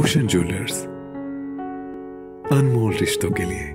Bhushan jewellers, अनमोल रिश्तों के लिए।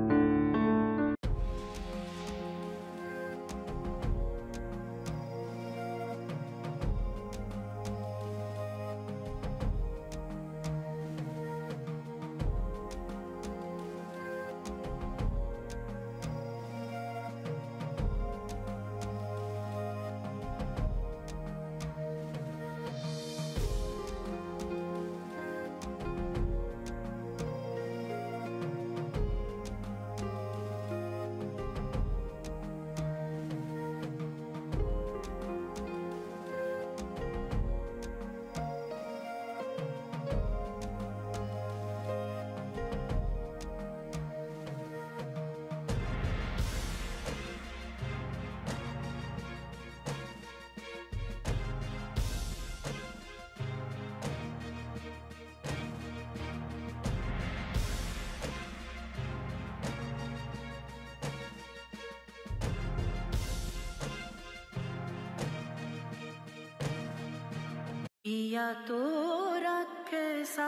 पिया तो रखे सा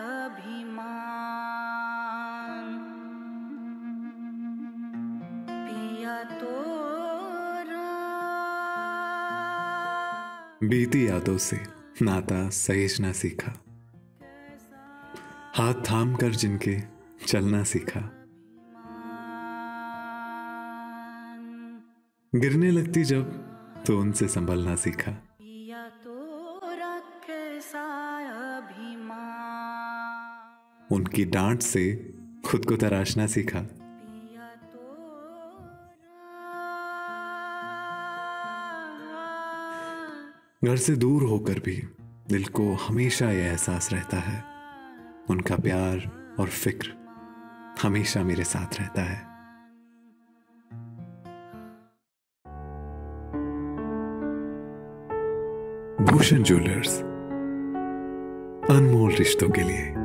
अभिमान, पिया तो बीती यादों से नाता सहेजना सीखा, हाथ थाम कर जिनके चलना सीखा, गिरने लगती जब तो उनसे संभलना सीखा। पिया तो रखे सा अभिमान, उनकी डांट से खुद को तराशना सीखा। पिया तो घर से दूर होकर भी दिल को हमेशा यह एहसास रहता है, उनका प्यार और फिक्र हमेशा मेरे साथ रहता है। भूषण ज्वेलर्स, अनमोल रिश्तों के लिए।